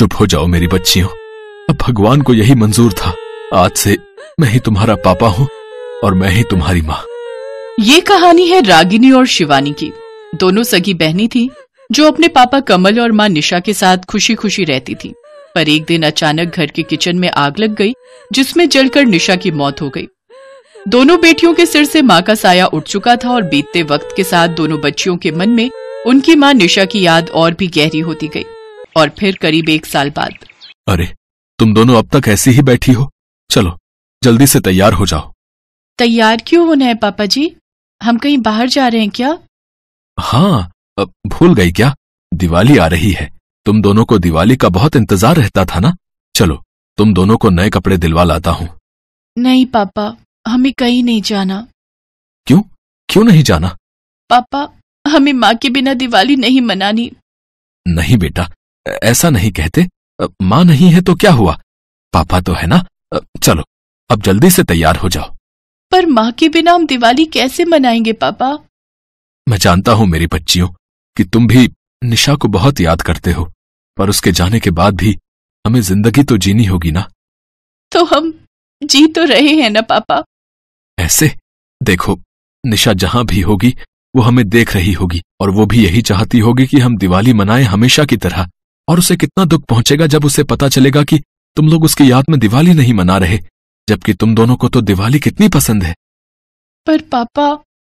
चुप हो जाओ मेरी बच्चियों, अब भगवान को यही मंजूर था। आज से मैं ही तुम्हारा पापा हूँ और मैं ही तुम्हारी माँ। ये कहानी है रागिनी और शिवानी की। दोनों सगी बहनी थी जो अपने पापा कमल और माँ निशा के साथ खुशी खुशी रहती थी। पर एक दिन अचानक घर के किचन में आग लग गई, जिसमें जलकर निशा की मौत हो गई। दोनों बेटियों के सिर से माँ का साया उठ चुका था और बीतते वक्त के साथ दोनों बच्चियों के मन में उनकी माँ निशा की याद और भी गहरी होती गई। और फिर करीब 1 साल बाद, अरे तुम दोनों अब तक ऐसी ही बैठी हो, चलो जल्दी से तैयार हो जाओ। तैयार क्यों होना है पापा जी? हम कहीं बाहर जा रहे हैं क्या? हाँ, भूल गई क्या? दिवाली आ रही है। तुम दोनों को दिवाली का बहुत इंतजार रहता था ना। चलो तुम दोनों को नए कपड़े दिलवा लाता हूँ। नहीं पापा, हमें कहीं नहीं जाना। क्यों? क्यों नहीं जाना? पापा, हमें माँ के बिना दिवाली नहीं मनानी। नहीं बेटा, ऐसा नहीं कहते। माँ नहीं है तो क्या हुआ, पापा तो है ना। चलो अब जल्दी से तैयार हो जाओ। पर माँ के बिना हम दिवाली कैसे मनाएंगे पापा? मैं जानता हूँ मेरी बच्चियों कि तुम भी निशा को बहुत याद करते हो, पर उसके जाने के बाद भी हमें जिंदगी तो जीनी होगी ना। तो हम जी तो रहे हैं ना पापा। ऐसे देखो, निशा जहां भी होगी वो हमें देख रही होगी और वो भी यही चाहती होगी कि हम दिवाली मनाएं हमेशा की तरह। और उसे कितना दुख पहुंचेगा जब उसे पता चलेगा कि तुम लोग उसकी याद में दिवाली नहीं मना रहे, जबकि तुम दोनों को तो दिवाली कितनी पसंद है। पर पापा,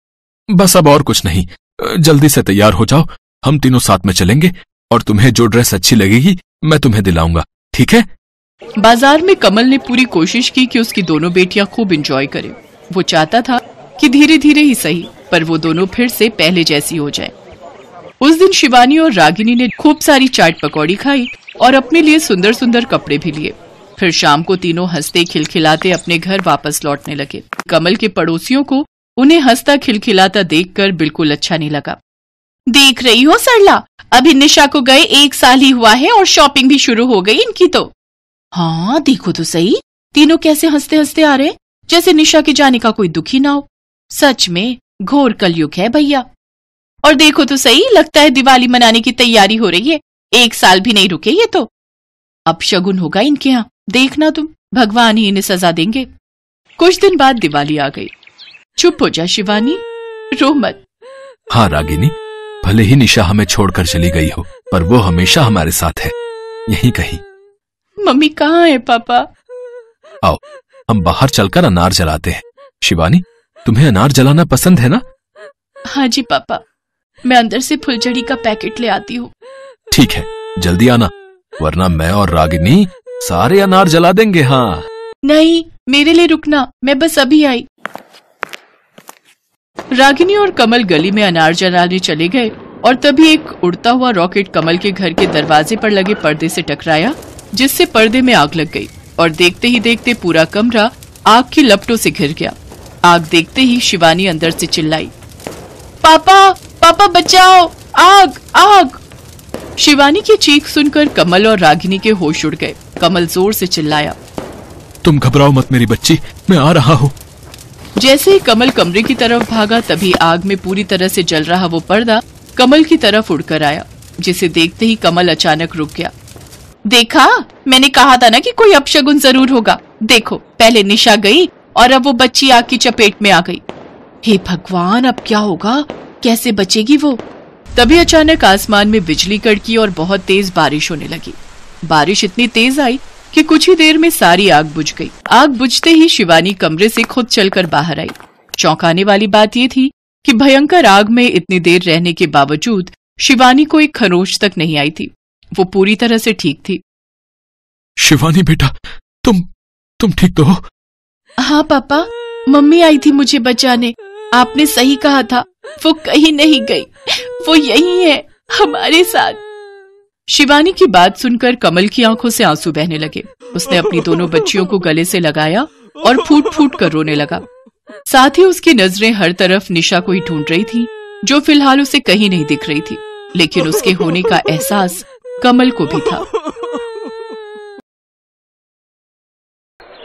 बस अब और कुछ नहीं, जल्दी से तैयार हो जाओ। हम तीनों साथ में चलेंगे और तुम्हें जो ड्रेस अच्छी लगेगी मैं तुम्हें दिलाऊंगा, ठीक है? बाजार में कमल ने पूरी कोशिश की कि उसकी दोनों बेटियां खूब एंजॉय करें। वो चाहता था कि धीरे धीरे ही सही, पर वो दोनों फिर से पहले जैसी हो जाए। उस दिन शिवानी और रागिनी ने खूब सारी चाट पकौड़ी खाई और अपने लिए सुंदर सुंदर कपड़े भी लिए। फिर शाम को तीनों हंसते खिलखिलाते अपने घर वापस लौटने लगे। कमल के पड़ोसियों को उन्हें हंसता खिलखिलाता देखकर बिल्कुल अच्छा नहीं लगा। देख रही हो सरला, अभी निशा को गए 1 साल ही हुआ है और शॉपिंग भी शुरू हो गई इनकी तो। हाँ देखो तो सही, तीनों कैसे हंसते हंसते आ रहे, जैसे निशा के जाने का कोई दुख ही ना हो। सच में घोर कलयुग है भैया। और देखो तो सही, लगता है दिवाली मनाने की तैयारी हो रही है। 1 साल भी नहीं रुके ये तो। अब शगुन होगा इनके यहाँ, देखना तुम, भगवान ही इन्हें सजा देंगे। कुछ दिन बाद दिवाली आ गई। चुप हो जा शिवानी, रो मत। हाँ रागिनी, भले ही निशा हमें छोड़कर चली गई हो, पर वो हमेशा हमारे साथ है, यहीं कहीं। मम्मी कहाँ है पापा? आओ हम बाहर चलकर अनार जलाते हैं। शिवानी, तुम्हें अनार जलाना पसंद है ना? हाँ जी पापा, मैं अंदर से फुलझड़ी का पैकेट ले आती हूँ। ठीक है, जल्दी आना, वरना मैं और रागिनी सारे अनार जला देंगे। हाँ नहीं, मेरे लिए रुकना, मैं बस अभी आई। रागिनी और कमल गली में अनार जलाने चले गए और तभी एक उड़ता हुआ रॉकेट कमल के घर के दरवाजे पर लगे पर्दे से टकराया, जिससे पर्दे में आग लग गई और देखते ही देखते पूरा कमरा आग की लपटों से घिर गया। आग देखते ही शिवानी अंदर से चिल्लाई, पापा पापा बचाओ, आग आग। शिवानी की चीख सुनकर कमल और रागिनी के होश उड़ गए। कमल जोर से चिल्लाया, तुम घबराओ मत मेरी बच्ची, मैं आ रहा हूँ। जैसे ही कमल कमरे की तरफ भागा, तभी आग में पूरी तरह से जल रहा वो पर्दा कमल की तरफ उड़कर आया, जिसे देखते ही कमल अचानक रुक गया। देखा, मैंने कहा था ना कि कोई अपशगुन जरूर होगा। देखो, पहले निशा गई और अब वो बच्ची आग की चपेट में आ गई। हे भगवान, अब क्या होगा, कैसे बचेगी वो? तभी अचानक आसमान में बिजली कड़की और बहुत तेज बारिश होने लगी। बारिश इतनी तेज आई कि कुछ ही देर में सारी आग बुझ गई। आग बुझते ही शिवानी कमरे से खुद चलकर बाहर आई। चौंकाने वाली बात ये थी कि भयंकर आग में इतनी देर रहने के बावजूद शिवानी को एक खरोच तक नहीं आई थी। वो पूरी तरह से ठीक थी। शिवानी बेटा, तुम ठीक तो हो? हाँ पापा, मम्मी आई थी मुझे बचाने। आपने सही कहा था, वो कहीं नहीं गई, वो यही है हमारे साथ। शिवानी की बात सुनकर कमल की आंखों से आंसू बहने लगे। उसने अपनी दोनों बच्चियों को गले से लगाया और फूट फूट कर रोने लगा। साथ ही उसकी नजरें हर तरफ निशा को ही ढूंढ रही थी, जो फिलहाल उसे कहीं नहीं दिख रही थी, लेकिन उसके होने का एहसास कमल को भी था।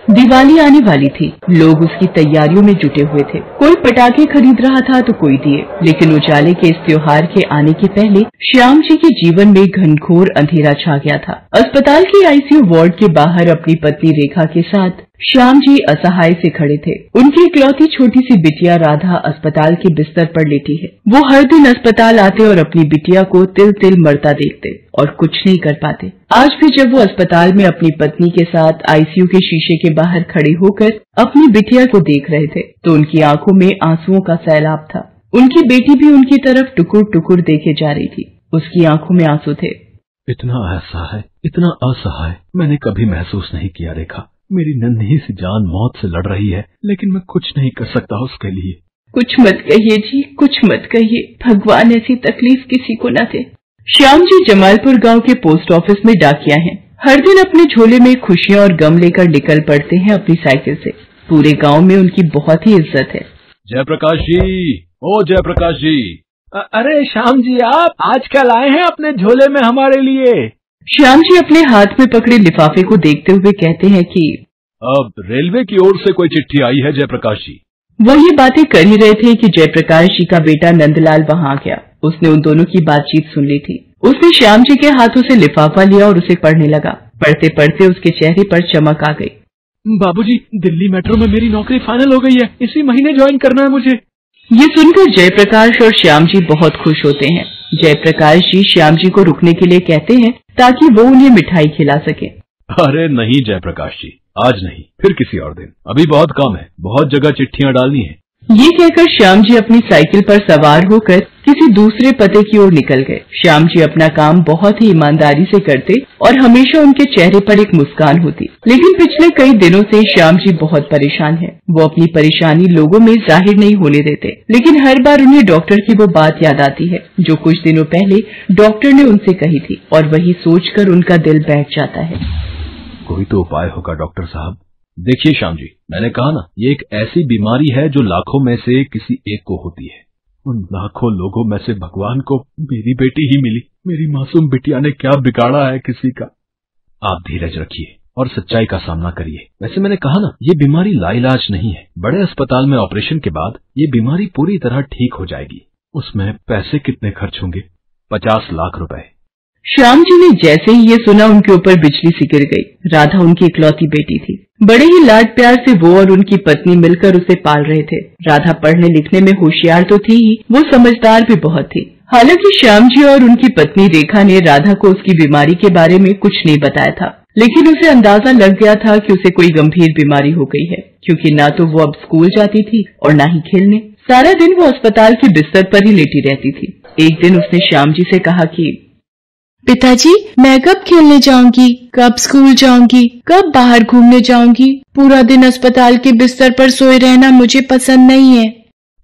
दिवाली आने वाली थी। लोग उसकी तैयारियों में जुटे हुए थे। कोई पटाखे खरीद रहा था तो कोई दिए। लेकिन उजाले के इस त्योहार के आने के पहले श्याम जी के जीवन में घनघोर अंधेरा छा गया था। अस्पताल के आईसीयू वार्ड के बाहर अपनी पत्नी रेखा के साथ श्याम जी असहाय से खड़े थे। उनकी इकलौती छोटी सी बिटिया राधा अस्पताल के बिस्तर पर लेटी है। वो हर दिन अस्पताल आते और अपनी बिटिया को तिल तिल मरता देखते और कुछ नहीं कर पाते। आज भी जब वो अस्पताल में अपनी पत्नी के साथ आईसीयू के शीशे के बाहर खड़े होकर अपनी बिटिया को देख रहे थे तो उनकी आंखों में आंसुओं का सैलाब था। उनकी बेटी भी उनकी तरफ टुकुर टुकुर देखे जा रही थी। उसकी आंखों में आंसू थे। इतना असहाय, इतना असहाय मैंने कभी महसूस नहीं किया रेखा। मेरी नन्ही सी जान मौत से लड़ रही है, लेकिन मैं कुछ नहीं कर सकता उसके लिए। कुछ मत कहिए जी, कुछ मत कहिए। भगवान ऐसी तकलीफ किसी को न दे। श्याम जी जमालपुर गांव के पोस्ट ऑफिस में डाकिया हैं। हर दिन अपने झोले में खुशियां और गम लेकर निकल पड़ते हैं अपनी साइकिल से। पूरे गांव में उनकी बहुत ही इज्जत है। जयप्रकाश जी, ओ जयप्रकाश जी। अरे श्याम जी, आप आज क्या लाए हैं अपने झोले में हमारे लिए? श्याम जी अपने हाथ में पकड़े लिफाफे को देखते हुए कहते हैं कि अब रेलवे की ओर से कोई चिट्ठी आई है जयप्रकाश जी। वो ये बातें कर ही रहे थे कि जयप्रकाश जी का बेटा नंदलाल वहां आ गया। उसने उन दोनों की बातचीत सुन ली थी। उसने श्याम जी के हाथों से लिफाफा लिया और उसे पढ़ने लगा। पढ़ते पढ़ते उसके चेहरे पर चमक आ गई। बाबूजी, दिल्ली मेट्रो में मेरी नौकरी फाइनल हो गई है। इसी महीने ज्वाइन करना है मुझे। ये सुनकर जयप्रकाश और श्याम जी बहुत खुश होते हैं। जयप्रकाश जी श्याम जी को रुकने के लिए कहते हैं ताकि वो उन्हें मिठाई खिला सके। अरे नहीं जयप्रकाश जी, आज नहीं, फिर किसी और दिन। अभी बहुत काम है, बहुत जगह चिट्ठियां डालनी है। ये कहकर श्याम जी अपनी साइकिल पर सवार होकर किसी दूसरे पते की ओर निकल गए। श्याम जी अपना काम बहुत ही ईमानदारी से करते और हमेशा उनके चेहरे पर एक मुस्कान होती। लेकिन पिछले कई दिनों से श्याम जी बहुत परेशान हैं। वो अपनी परेशानी लोगों में जाहिर नहीं होने देते, लेकिन हर बार उन्हें डॉक्टर की वो बात याद आती है जो कुछ दिनों पहले डॉक्टर ने उनसे कही थी और वही सोचकर उनका दिल बैठ जाता है। कोई तो उपाय होगा डॉक्टर साहब। देखिए श्याम जी, मैंने कहा ना, ये एक ऐसी बीमारी है जो लाखों में से किसी एक को होती है। उन लाखों लोगों में से भगवान को मेरी बेटी ही मिली। मेरी मासूम बिटिया ने क्या बिगाड़ा है किसी का। आप धीरज रखिए और सच्चाई का सामना करिए। वैसे मैंने कहा ना, ये बीमारी लाइलाज नहीं है। बड़े अस्पताल में ऑपरेशन के बाद ये बीमारी पूरी तरह ठीक हो जाएगी। उसमें पैसे कितने खर्च होंगे? 50 लाख रुपए। श्याम जी ने जैसे ही ये सुना उनके ऊपर बिजली सी गिर गई। राधा उनकी इकलौती बेटी थी। बड़े ही लाड प्यार से वो और उनकी पत्नी मिलकर उसे पाल रहे थे। राधा पढ़ने लिखने में होशियार तो थी ही, वो समझदार भी बहुत थी। हालांकि श्याम जी और उनकी पत्नी रेखा ने राधा को उसकी बीमारी के बारे में कुछ नहीं बताया था, लेकिन उसे अंदाजा लग गया था कि उसे कोई गंभीर बीमारी हो गई है, क्योंकि ना तो वो अब स्कूल जाती थी और ना ही खेलने। सारा दिन वो अस्पताल के बिस्तर पर ही लेटी रहती थी। एक दिन उसने श्याम जी से कहा कि पिताजी, मैं कब खेलने जाऊंगी, कब स्कूल जाऊंगी, कब बाहर घूमने जाऊंगी? पूरा दिन अस्पताल के बिस्तर पर सोए रहना मुझे पसंद नहीं है।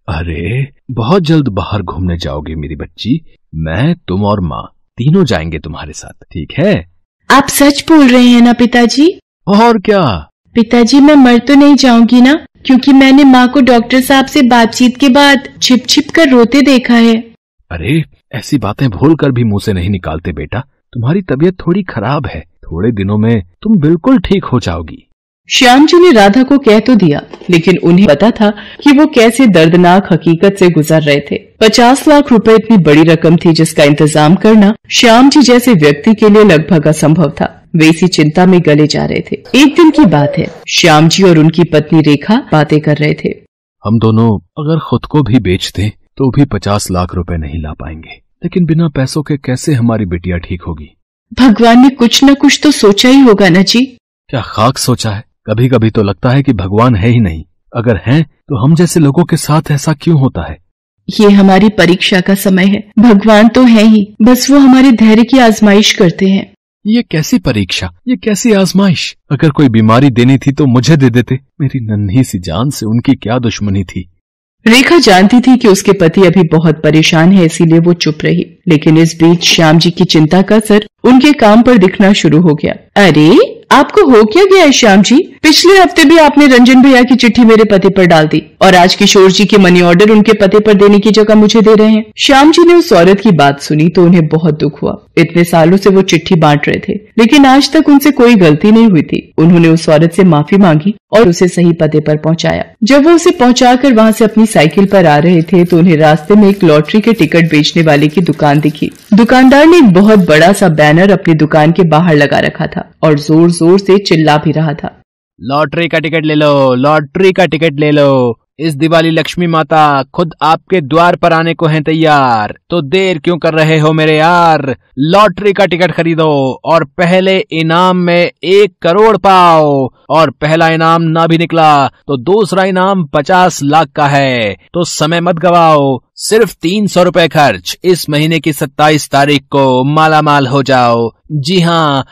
अरे बहुत जल्द बाहर घूमने जाओगे मेरी बच्ची। मैं, तुम और माँ तीनों जाएंगे तुम्हारे साथ, ठीक है? आप सच बोल रहे हैं ना पिताजी? और क्या पिताजी, मैं मर तो नहीं जाऊंगी ना? क्योंकि मैंने माँ को डॉक्टर साहब से बातचीत के बाद छिप छिप कर रोते देखा है। अरे ऐसी बातें भूल कर भी मुंह से नहीं निकालते बेटा। तुम्हारी तबीयत थोड़ी खराब है, थोड़े दिनों में तुम बिल्कुल ठीक हो जाओगी। श्याम जी ने राधा को कह तो दिया, लेकिन उन्हें पता था कि वो कैसे दर्दनाक हकीकत से गुजर रहे थे। 50 लाख रुपए इतनी बड़ी रकम थी जिसका इंतजाम करना श्याम जी जैसे व्यक्ति के लिए लगभग असंभव था। वे इसी चिंता में गले जा रहे थे। एक दिन की बात है, श्याम जी और उनकी पत्नी रेखा बातें कर रहे थे। हम दोनों अगर खुद को भी बेच दें तो भी 50 लाख रुपए नहीं ला पाएंगे, लेकिन बिना पैसों के कैसे हमारी बिटिया ठीक होगी? भगवान ने कुछ न कुछ तो सोचा ही होगा ना जी। क्या खाक सोचा है? कभी कभी तो लगता है कि भगवान है ही नहीं। अगर है तो हम जैसे लोगों के साथ ऐसा क्यों होता है? ये हमारी परीक्षा का समय है। भगवान तो है ही, बस वो हमारे धैर्य की आजमाइश करते हैं। ये कैसी परीक्षा, ये कैसी आजमाइश? अगर कोई बीमारी देनी थी तो मुझे दे देते। मेरी नन्ही सी जान से उनकी क्या दुश्मनी थी? रेखा जानती थी कि उसके पति अभी बहुत परेशान है, इसीलिए वो चुप रही। लेकिन इस बीच श्याम जी की चिंता का असर उनके काम पर दिखना शुरू हो गया। अरे आपको हो क्या गया है श्याम जी? पिछले हफ्ते भी आपने रंजन भैया की चिट्ठी मेरे पते पर डाल दी और आज किशोर जी के मनी ऑर्डर उनके पते पर देने की जगह मुझे दे रहे हैं। श्याम जी ने उस औरत की बात सुनी तो उन्हें बहुत दुख हुआ। इतने सालों से वो चिट्ठी बांट रहे थे लेकिन आज तक उनसे कोई गलती नहीं हुई थी। उन्होंने उस औरत से माफी मांगी और उसे सही पते पर पहुंचाया। जब वो उसे पहुंचाकर वहां से अपनी साइकिल पर आ रहे थे तो उन्हें रास्ते में एक लॉटरी के टिकट बेचने वाले की दुकान दिखी। दुकानदार ने एक बहुत बड़ा सा बैनर अपनी दुकान के बाहर लगा रखा था और जोर जोर से चिल्ला भी रहा था, लॉटरी का टिकट ले लो, लॉटरी का टिकट ले लो। इस दिवाली लक्ष्मी माता खुद आपके द्वार पर आने को हैं तैयार, तो देर क्यों कर रहे हो मेरे यार। लॉटरी का टिकट खरीदो और पहले इनाम में 1 करोड़ पाओ, और पहला इनाम ना भी निकला तो दूसरा इनाम 50 लाख का है। तो समय मत गवाओ, सिर्फ 300 रुपए खर्च, इस महीने की 27 तारीख को माला माल हो जाओ। जी हाँ,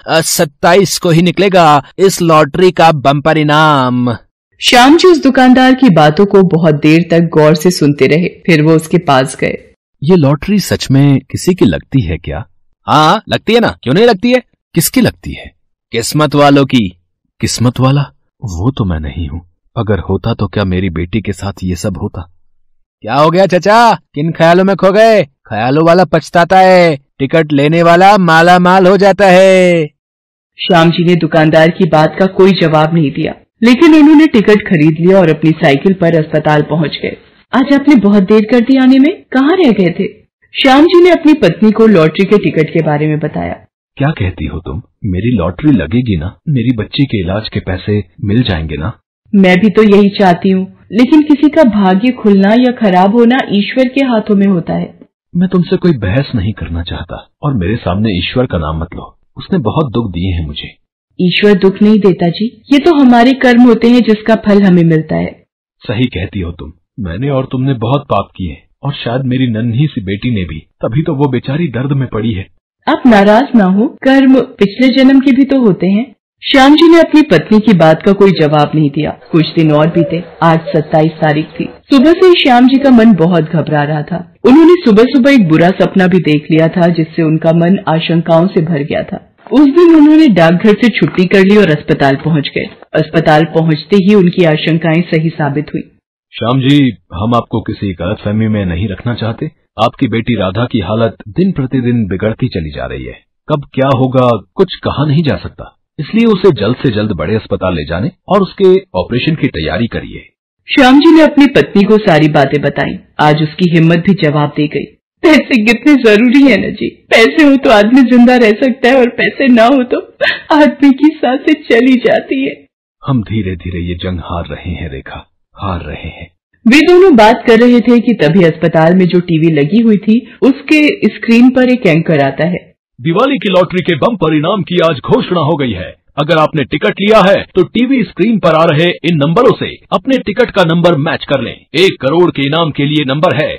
27 को ही निकलेगा इस लॉटरी का बम्पर इनाम। श्याम जी उस दुकानदार की बातों को बहुत देर तक गौर से सुनते रहे। फिर वो उसके पास गए। ये लॉटरी सच में किसी की लगती है क्या? हाँ लगती है ना, क्यों नहीं लगती है। किसकी लगती है? किस्मत वालों की। किस्मत वाला? वो तो मैं नहीं हूँ। अगर होता तो क्या मेरी बेटी के साथ ये सब होता? क्या हो गया चाचा, किन ख्यालों में खो गए? ख्यालों वाला पछताता है, टिकट लेने वाला माला माल हो जाता है। श्याम जी ने दुकानदार की बात का कोई जवाब नहीं दिया, लेकिन उन्होंने टिकट खरीद लिया और अपनी साइकिल पर अस्पताल पहुंच गए। आज आपने बहुत देर कर दी आने में, कहाँ रह गए थे? श्याम जी ने अपनी पत्नी को लॉटरी के टिकट के बारे में बताया। क्या कहती हो तुम? मेरी लॉटरी लगेगी ना? मेरी बच्ची के इलाज के पैसे मिल जाएंगे ना? मैं भी तो यही चाहती हूँ, लेकिन किसी का भाग्य खुलना या खराब होना ईश्वर के हाथों में होता है। मैं तुमसे कोई बहस नहीं करना चाहता और मेरे सामने ईश्वर का नाम मत लो। उसने बहुत दुख दिए हैं मुझे। ईश्वर दुख नहीं देता जी, ये तो हमारे कर्म होते हैं जिसका फल हमें मिलता है। सही कहती हो तुम। मैंने और तुमने बहुत पाप किए और शायद मेरी नन्ही सी बेटी ने भी, तभी तो वो बेचारी दर्द में पड़ी है। आप नाराज ना हो, कर्म पिछले जन्म के भी तो होते हैं। श्याम जी ने अपनी पत्नी की बात का कोई जवाब नहीं दिया। कुछ दिन और बीते। आज 27 तारीख थी। सुबह से ही श्याम जी का मन बहुत घबरा रहा था। उन्होंने सुबह सुबह एक बुरा सपना भी देख लिया था जिससे उनका मन आशंकाओं से भर गया था। उस दिन उन्होंने डाकघर से छुट्टी कर ली और अस्पताल पहुंच गए। अस्पताल पहुंचते ही उनकी आशंकाएं सही साबित हुई। श्याम जी, हम आपको किसी गलतफहमी में नहीं रखना चाहते। आपकी बेटी राधा की हालत दिन प्रतिदिन बिगड़ती चली जा रही है। कब क्या होगा कुछ कहा नहीं जा सकता, इसलिए उसे जल्द से जल्द बड़े अस्पताल ले जाने और उसके ऑपरेशन की तैयारी करिए। श्याम जी ने अपनी पत्नी को सारी बातें बताई। आज उसकी हिम्मत भी जवाब दे गई। पैसे कितने जरूरी है न जी। पैसे हो तो आदमी जिंदा रह सकता है और पैसे ना हो तो आदमी की सांसें चली जाती है। हम धीरे धीरे ये जंग हार रहे हैं रेखा, हार रहे हैं। वे दोनों बात कर रहे थे कि तभी अस्पताल में जो टीवी लगी हुई थी उसके स्क्रीन पर एक एंकर आता है। दिवाली की लॉटरी के बम्पर इनाम की आज घोषणा हो गई है। अगर आपने टिकट लिया है तो टीवी स्क्रीन पर आ रहे इन नंबरों से अपने टिकट का नंबर मैच कर लें। 1 करोड़ के इनाम के लिए नंबर है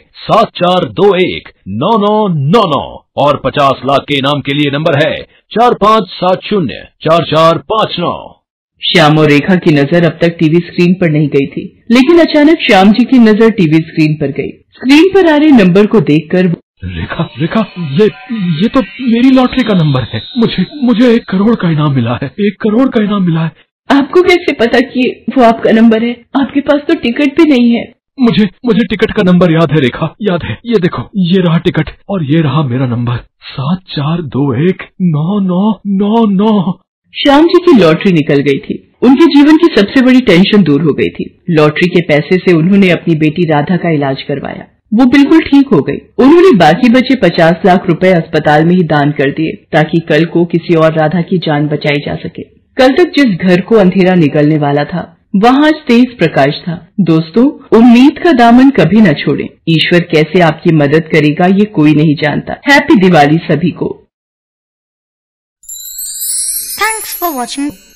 74219999 और 50 लाख के इनाम के लिए नंबर है 45704459। श्याम और रेखा की नजर अब तक टीवी स्क्रीन पर नहीं गई थी, लेकिन अचानक श्याम जी की नजर टीवी स्क्रीन पर गई। स्क्रीन पर आ रहे नंबर को देखकर रेखा, रेखा, ये तो मेरी लॉटरी का नंबर है। मुझे 1 करोड़ का इनाम मिला है। 1 करोड़ का इनाम मिला है। आपको कैसे पता कि वो आपका नंबर है? आपके पास तो टिकट भी नहीं है। मुझे टिकट का नंबर याद है रेखा, याद है। ये देखो, ये रहा टिकट और ये रहा मेरा नंबर 74219999। श्याम जी की लॉटरी निकल गई थी। उनके जीवन की सबसे बड़ी टेंशन दूर हो गई थी। लॉटरी के पैसे से उन्होंने अपनी बेटी राधा का इलाज करवाया। वो बिल्कुल ठीक हो गई। उन्होंने बाकी बचे 50 लाख रुपए अस्पताल में ही दान कर दिए ताकि कल को किसी और राधा की जान बचाई जा सके। कल तक जिस घर को अंधेरा निकलने वाला था वहाँ आज तेज प्रकाश था। दोस्तों, उम्मीद का दामन कभी न छोड़ें। ईश्वर कैसे आपकी मदद करेगा ये कोई नहीं जानता। हैप्पी दिवाली सभी को। Thanks for watching.